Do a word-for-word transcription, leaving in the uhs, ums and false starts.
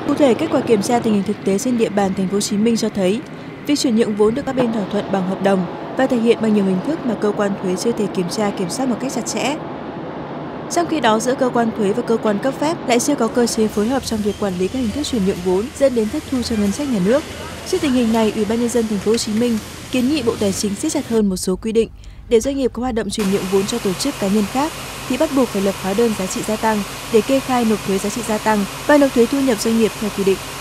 Cụ thể, kết quả kiểm tra tình hình thực tế trên địa bàn thành phố Hồ Chí Minh cho thấy, việc chuyển nhượng vốn được các bên thỏa thuận bằng hợp đồng và thể hiện bằng nhiều hình thức mà cơ quan thuế chưa thể kiểm tra kiểm soát một cách chặt chẽ. Trong khi đó, giữa cơ quan thuế và cơ quan cấp phép lại chưa có cơ chế phối hợp trong việc quản lý các hình thức chuyển nhượng vốn, dẫn đến thất thu cho ngân sách nhà nước. Trước tình hình này, Ủy ban nhân dân thành phố Hồ Chí Minh kiến nghị Bộ Tài chính siết chặt hơn một số quy định để doanh nghiệp có hoạt động chuyển nhượng vốn cho tổ chức cá nhân khác thì bắt buộc phải lập hóa đơn giá trị gia tăng để kê khai nộp thuế giá trị gia tăng và nộp thuế thu nhập doanh nghiệp theo quy định.